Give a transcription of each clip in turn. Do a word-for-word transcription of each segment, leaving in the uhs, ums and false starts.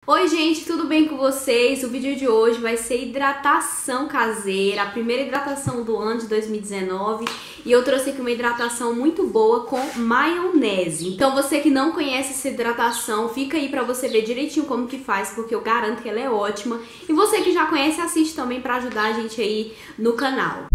Oi gente, tudo bem com vocês? O vídeo de hoje vai ser hidratação caseira, a primeira hidratação do ano de dois mil e dezenove, e eu trouxe aqui uma hidratação muito boa com maionese. Então você que não conhece essa hidratação, fica aí pra você ver direitinho como que faz, porque eu garanto que ela é ótima. E você que já conhece, assiste também pra ajudar a gente aí no canal.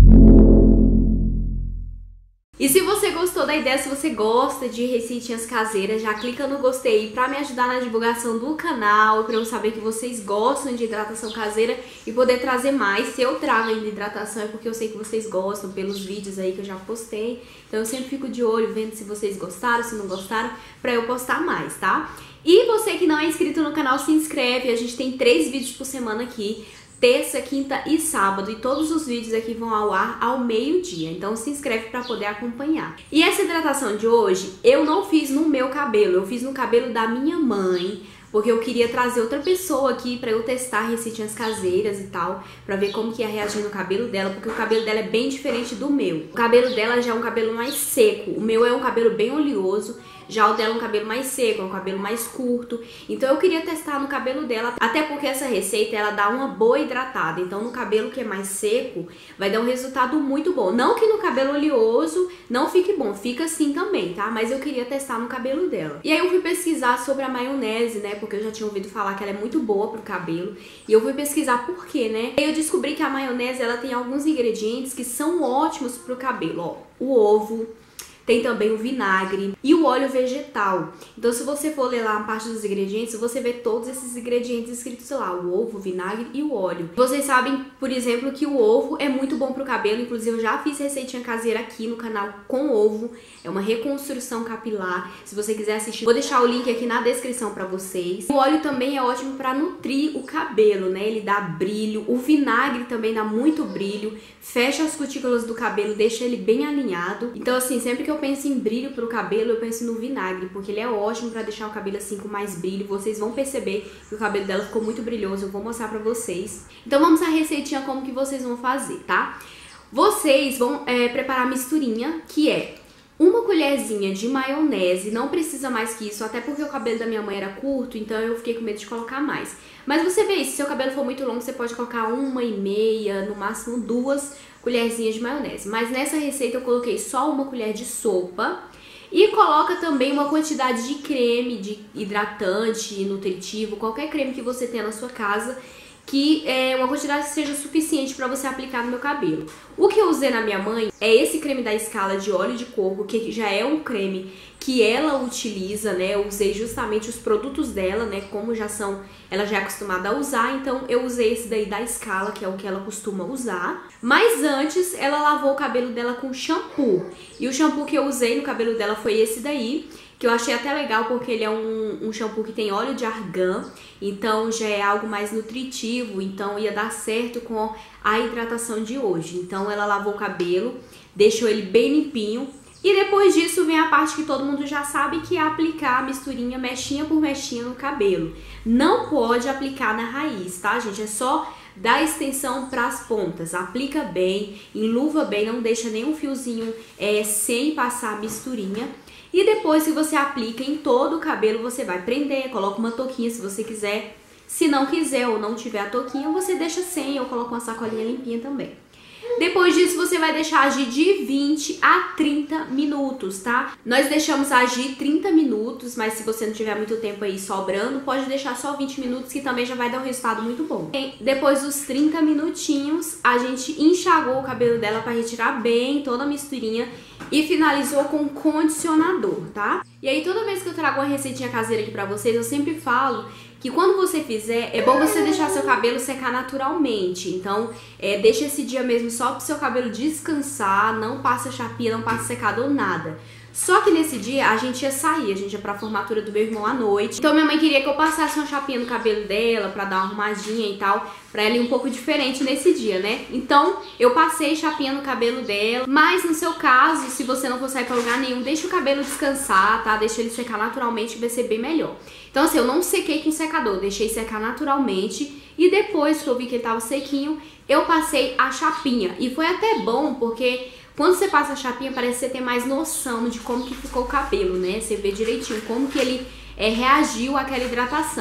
E se você gostou da ideia, se você gosta de receitinhas caseiras, já clica no gostei pra me ajudar na divulgação do canal, pra eu saber que vocês gostam de hidratação caseira e poder trazer mais. Se eu trago ainda hidratação é porque eu sei que vocês gostam pelos vídeos aí que eu já postei. Então eu sempre fico de olho vendo se vocês gostaram, se não gostaram, pra eu postar mais, tá? E você que não é inscrito no canal, se inscreve, a gente tem três vídeos por semana aqui. Terça, quinta e sábado, e todos os vídeos aqui vão ao ar ao meio-dia, então se inscreve para poder acompanhar. E essa hidratação de hoje eu não fiz no meu cabelo, eu fiz no cabelo da minha mãe, porque eu queria trazer outra pessoa aqui para eu testar receitinhas caseiras e tal, para ver como que ia reagir no cabelo dela, porque o cabelo dela é bem diferente do meu. O cabelo dela já é um cabelo mais seco, o meu é um cabelo bem oleoso, já o dela é um cabelo mais seco, é um cabelo mais curto. Então eu queria testar no cabelo dela, até porque essa receita ela dá uma boa hidratada. Então no cabelo que é mais seco vai dar um resultado muito bom. Não que no cabelo oleoso não fique bom, fica assim também, tá? Mas eu queria testar no cabelo dela. E aí eu fui pesquisar sobre a maionese, né? Porque eu já tinha ouvido falar que ela é muito boa pro cabelo. E eu fui pesquisar por quê, né? E aí eu descobri que a maionese ela tem alguns ingredientes que são ótimos pro cabelo, ó. O ovo, tem também o vinagre e o óleo vegetal. Então se você for ler lá a parte dos ingredientes, você vê todos esses ingredientes escritos lá, o ovo, o vinagre e o óleo. Vocês sabem, por exemplo, que o ovo é muito bom pro cabelo, inclusive eu já fiz receitinha caseira aqui no canal com ovo, é uma reconstrução capilar. Se você quiser assistir, vou deixar o link aqui na descrição pra vocês. O óleo também é ótimo pra nutrir o cabelo, né? Ele dá brilho, o vinagre também dá muito brilho, fecha as cutículas do cabelo, deixa ele bem alinhado. Então assim, sempre que eu penso em brilho pro cabelo, eu penso no vinagre, porque ele é ótimo pra deixar o cabelo assim com mais brilho. Vocês vão perceber que o cabelo dela ficou muito brilhoso, eu vou mostrar pra vocês. Então vamos à receitinha como que vocês vão fazer, tá? Vocês vão é, preparar a misturinha, que é uma colherzinha de maionese, não precisa mais que isso, até porque o cabelo da minha mãe era curto, então eu fiquei com medo de colocar mais. Mas você vê, se seu cabelo for muito longo, você pode colocar uma e meia, no máximo duas colherzinhas de maionese. Mas nessa receita eu coloquei só uma colher de sopa. E coloca também uma quantidade de creme, de hidratante, nutritivo, qualquer creme que você tenha na sua casa, que é uma quantidade que seja suficiente para você aplicar no meu cabelo. O que eu usei na minha mãe é esse creme da Scala de óleo de coco, que já é um creme que ela utiliza, né? Eu usei justamente os produtos dela, né? Como já são, ela já é acostumada a usar, então eu usei esse daí da Scala, que é o que ela costuma usar. Mas antes, ela lavou o cabelo dela com shampoo. E o shampoo que eu usei no cabelo dela foi esse daí, que eu achei até legal porque ele é um, um shampoo que tem óleo de argan, então já é algo mais nutritivo, então ia dar certo com a hidratação de hoje. Então ela lavou o cabelo, deixou ele bem limpinho, e depois disso vem a parte que todo mundo já sabe, que é aplicar a misturinha mechinha por mechinha no cabelo. Não pode aplicar na raiz, tá, gente? É só dar extensão para as pontas, aplica bem, enluva bem, não deixa nenhum fiozinho é, sem passar a misturinha. E depois que você aplica em todo o cabelo, você vai prender, coloca uma touquinha se você quiser. Se não quiser ou não tiver a touquinha, você deixa sem, ou coloca uma sacolinha limpinha também. Depois disso, você vai deixar agir de vinte a trinta minutos, tá? Nós deixamos agir trinta minutos, mas se você não tiver muito tempo aí sobrando, pode deixar só vinte minutos, que também já vai dar um resultado muito bom. E depois dos trinta minutinhos, a gente enxagou o cabelo dela pra retirar bem toda a misturinha e finalizou com condicionador, tá? E aí toda vez que eu trago uma receitinha caseira aqui pra vocês, eu sempre falo que quando você fizer, é bom você deixar seu cabelo secar naturalmente. Então, é, deixa esse dia mesmo só pro seu cabelo descansar, não passa chapinha, não passa secador, nada. Só que nesse dia a gente ia sair, a gente ia pra formatura do meu irmão à noite. Então minha mãe queria que eu passasse uma chapinha no cabelo dela pra dar uma arrumadinha e tal, pra ela ir um pouco diferente nesse dia, né? Então eu passei chapinha no cabelo dela. Mas no seu caso, se você não for sair pra lugar nenhum, deixa o cabelo descansar, tá? Deixa ele secar naturalmente, vai ser bem melhor. Então assim, eu não sequei com secador, deixei secar naturalmente. E depois que eu vi que ele tava sequinho, eu passei a chapinha. E foi até bom, porque quando você passa a chapinha, parece que você tem mais noção de como que ficou o cabelo, né? Você vê direitinho como que ele é, reagiu àquela hidratação.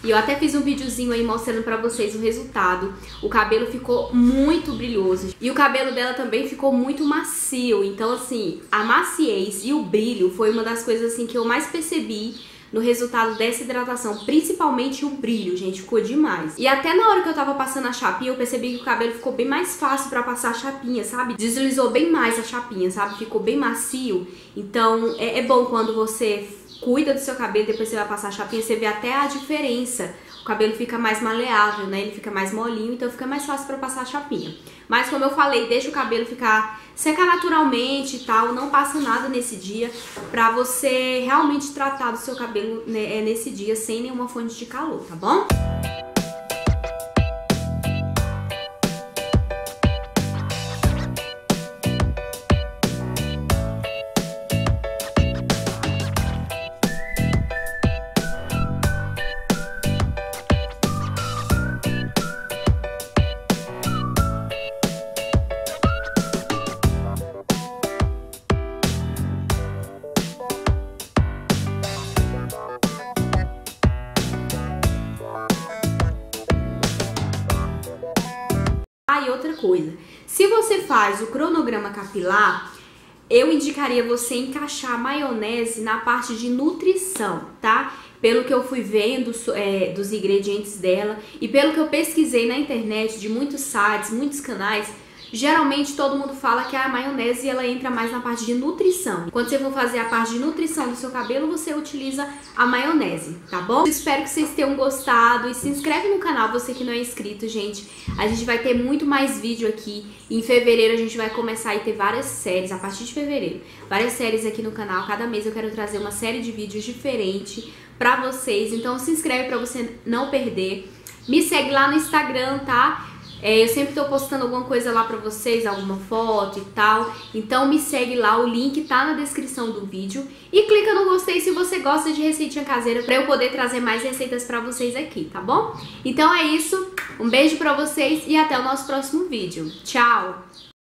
E eu até fiz um videozinho aí mostrando pra vocês o resultado. O cabelo ficou muito brilhoso. E o cabelo dela também ficou muito macio. Então, assim, a maciez e o brilho foi uma das coisas assim que eu mais percebi no resultado dessa hidratação, principalmente o brilho, gente, ficou demais. E até na hora que eu tava passando a chapinha, eu percebi que o cabelo ficou bem mais fácil pra passar a chapinha, sabe? Deslizou bem mais a chapinha, sabe? Ficou bem macio. Então, é, é bom quando você cuida do seu cabelo, depois você vai passar a chapinha, você vê até a diferença. O cabelo fica mais maleável, né? Ele fica mais molinho, então fica mais fácil pra passar a chapinha. Mas como eu falei, deixa o cabelo ficar secar naturalmente e tal, não passa nada nesse dia, pra você realmente tratar do seu cabelo, né, nesse dia sem nenhuma fonte de calor, tá bom? Ah, e outra coisa, se você faz o cronograma capilar, eu indicaria você encaixar a maionese na parte de nutrição, tá? Pelo que eu fui vendo é, dos ingredientes dela e pelo que eu pesquisei na internet de muitos sites, muitos canais, geralmente todo mundo fala que a maionese ela entra mais na parte de nutrição. Quando você for fazer a parte de nutrição do seu cabelo, você utiliza a maionese, tá bom? Espero que vocês tenham gostado e se inscreve no canal, você que não é inscrito, gente. A gente vai ter muito mais vídeo aqui. Em fevereiro a gente vai começar a ter várias séries, a partir de fevereiro. Várias séries aqui no canal. Cada mês eu quero trazer uma série de vídeos diferente pra vocês. Então se inscreve pra você não perder. Me segue lá no Instagram, tá? É, eu sempre tô postando alguma coisa lá pra vocês, alguma foto e tal. Então me segue lá, o link tá na descrição do vídeo. E clica no gostei se você gosta de receitinha caseira pra eu poder trazer mais receitas pra vocês aqui, tá bom? Então é isso, um beijo pra vocês e até o nosso próximo vídeo. Tchau!